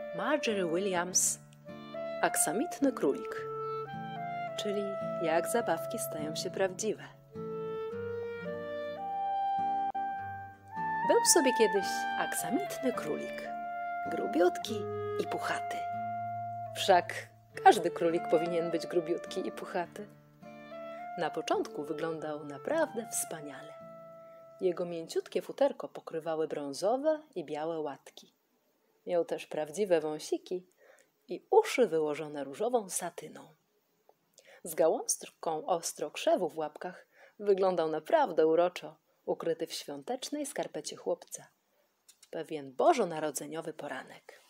Margery Williams, aksamitny królik, czyli jak zabawki stają się prawdziwe. Był sobie kiedyś aksamitny królik, grubiutki i puchaty. Wszak każdy królik powinien być grubiutki i puchaty. Na początku wyglądał naprawdę wspaniale. Jego mięciutkie futerko pokrywały brązowe i białe łatki. Miał też prawdziwe wąsiki i uszy wyłożone różową satyną. Z gałązką ostrokrzewu w łapkach wyglądał naprawdę uroczo, ukryty w świątecznej skarpecie chłopca. Pewien bożonarodzeniowy poranek.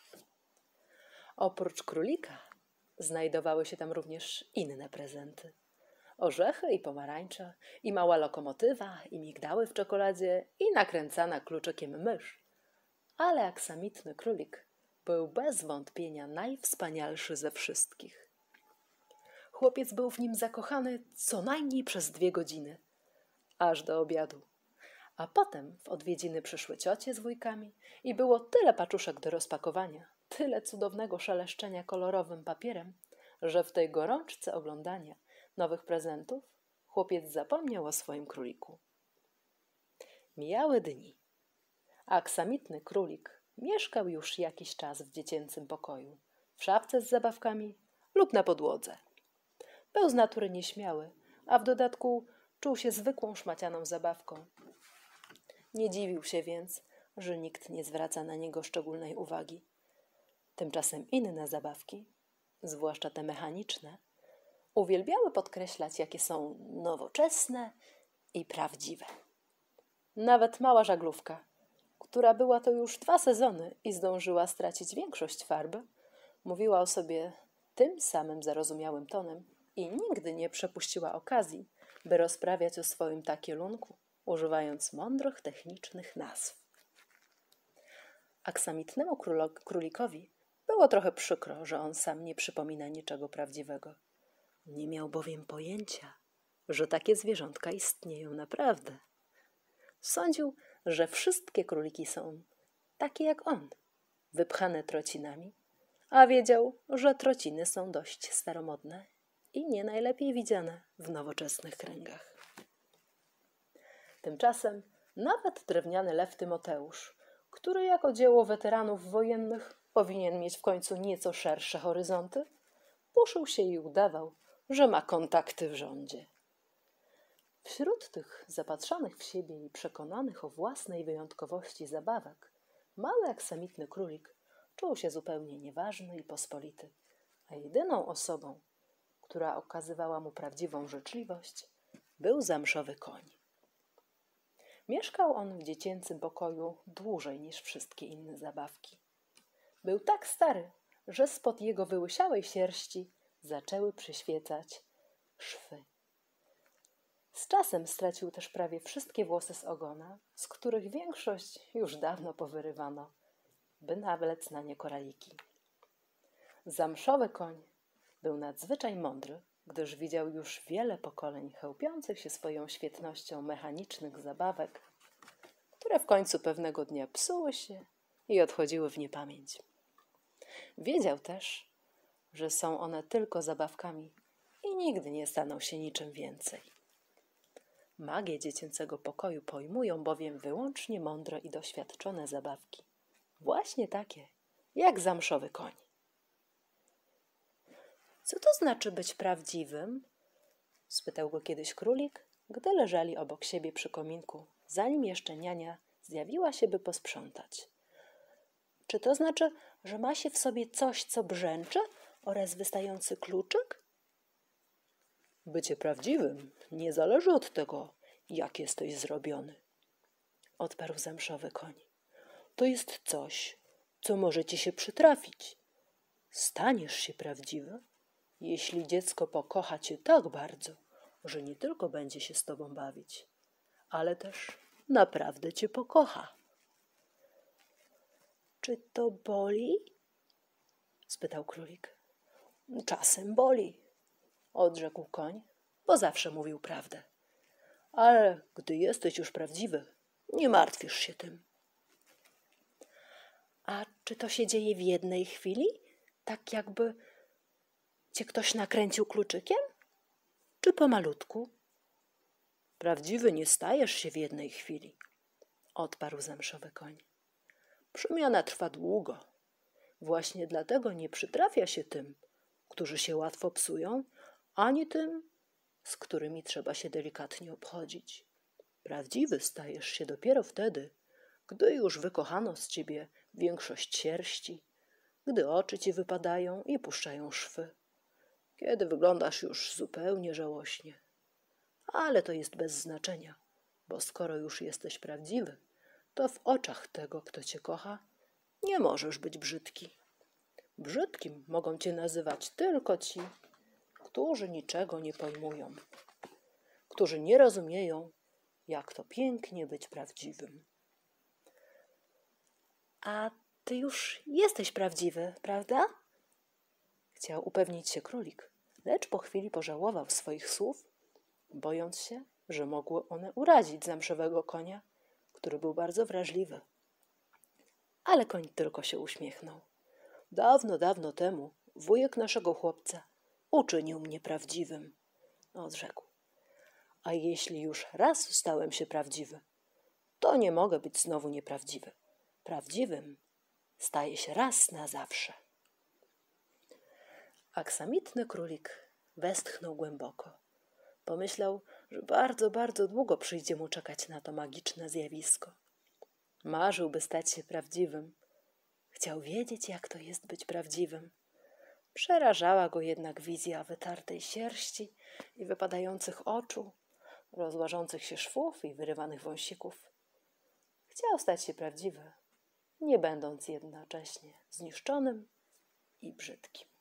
Oprócz królika znajdowały się tam również inne prezenty. Orzechy i pomarańcze, i mała lokomotywa, i migdały w czekoladzie, i nakręcana kluczykiem mysz. Ale aksamitny królik był bez wątpienia najwspanialszy ze wszystkich. Chłopiec był w nim zakochany co najmniej przez 2 godziny, aż do obiadu. A potem w odwiedziny przyszły ciocie z wujkami i było tyle paczuszek do rozpakowania, tyle cudownego szeleszczenia kolorowym papierem, że w tej gorączce oglądania nowych prezentów chłopiec zapomniał o swoim króliku. Mijały dni. Aksamitny królik mieszkał już jakiś czas w dziecięcym pokoju, w szafce z zabawkami lub na podłodze. Był z natury nieśmiały, a w dodatku czuł się zwykłą szmacianą zabawką. Nie dziwił się więc, że nikt nie zwraca na niego szczególnej uwagi. Tymczasem inne zabawki, zwłaszcza te mechaniczne, uwielbiały podkreślać, jakie są nowoczesne i prawdziwe. Nawet mała żaglówka, która była to już 2 sezony i zdążyła stracić większość farby, mówiła o sobie tym samym zarozumiałym tonem i nigdy nie przepuściła okazji, by rozprawiać o swoim takielunku, używając mądrych, technicznych nazw. Aksamitnemu królikowi było trochę przykro, że on sam nie przypomina niczego prawdziwego. Nie miał bowiem pojęcia, że takie zwierzątka istnieją naprawdę. Sądził, że wszystkie króliki są takie jak on, wypchane trocinami, a wiedział, że trociny są dość staromodne i nie najlepiej widziane w nowoczesnych kręgach. Tymczasem nawet drewniany lew Tymoteusz, który jako dzieło weteranów wojennych powinien mieć w końcu nieco szersze horyzonty, puszył się i udawał, że ma kontakty w rządzie. Wśród tych zapatrzonych w siebie i przekonanych o własnej wyjątkowości zabawek, mały aksamitny królik czuł się zupełnie nieważny i pospolity, a jedyną osobą, która okazywała mu prawdziwą życzliwość, był zamszowy koń. Mieszkał on w dziecięcym pokoju dłużej niż wszystkie inne zabawki. Był tak stary, że spod jego wyłysiałej sierści zaczęły przyświecać szwy. Z czasem stracił też prawie wszystkie włosy z ogona, z których większość już dawno powyrywano, by nawlec na nie koraliki. Zamszowy koń był nadzwyczaj mądry, gdyż widział już wiele pokoleń chełpiących się swoją świetnością mechanicznych zabawek, które w końcu pewnego dnia psuły się i odchodziły w niepamięć. Wiedział też, że są one tylko zabawkami i nigdy nie staną się niczym więcej. Magię dziecięcego pokoju pojmują bowiem wyłącznie mądre i doświadczone zabawki. Właśnie takie, jak zamszowy koń. Co to znaczy być prawdziwym? Spytał go kiedyś królik, gdy leżeli obok siebie przy kominku, zanim jeszcze niania zjawiła się, by posprzątać. Czy to znaczy, że ma się w sobie coś, co brzęczy oraz wystający kluczyk? Bycie prawdziwym nie zależy od tego, jak jesteś zrobiony, odparł zamszowy koń. To jest coś, co może ci się przytrafić. Staniesz się prawdziwy, jeśli dziecko pokocha cię tak bardzo, że nie tylko będzie się z tobą bawić, ale też naprawdę cię pokocha. Czy to boli? Spytał królik. Czasem boli, odrzekł koń, bo zawsze mówił prawdę. Ale gdy jesteś już prawdziwy, nie martwisz się tym. A czy to się dzieje w jednej chwili? Tak jakby cię ktoś nakręcił kluczykiem? Czy pomalutku? Prawdziwy nie stajesz się w jednej chwili, odparł zamszowy koń. Przemiana trwa długo. Właśnie dlatego nie przytrafia się tym, którzy się łatwo psują, ani tym, z którymi trzeba się delikatnie obchodzić. Prawdziwy stajesz się dopiero wtedy, gdy już wykochano z ciebie większość sierści, gdy oczy ci wypadają i puszczają szwy, kiedy wyglądasz już zupełnie żałośnie. Ale to jest bez znaczenia, bo skoro już jesteś prawdziwy, to w oczach tego, kto cię kocha, nie możesz być brzydki. Brzydkim mogą cię nazywać tylko ci, którzy niczego nie pojmują, którzy nie rozumieją, jak to pięknie być prawdziwym. A ty już jesteś prawdziwy, prawda? Chciał upewnić się królik, lecz po chwili pożałował swoich słów, bojąc się, że mogły one urazić zamszowego konia, który był bardzo wrażliwy. Ale koń tylko się uśmiechnął. Dawno, dawno temu wujek naszego chłopca uczynił mnie prawdziwym, odrzekł. A jeśli już raz stałem się prawdziwy, to nie mogę być znowu nieprawdziwy. Prawdziwym staje się raz na zawsze. Aksamitny królik westchnął głęboko. Pomyślał, że bardzo, bardzo długo przyjdzie mu czekać na to magiczne zjawisko. Marzyłby stać się prawdziwym. Chciał wiedzieć, jak to jest być prawdziwym. Przerażała go jednak wizja wytartej sierści i wypadających oczu, rozłażących się szwów i wyrywanych wąsików. Chciał stać się prawdziwy, nie będąc jednocześnie zniszczonym i brzydkim.